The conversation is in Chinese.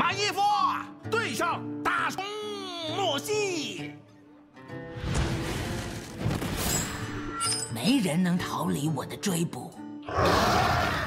穿衣服，对上大冲莫西。 没人能逃离我的追捕。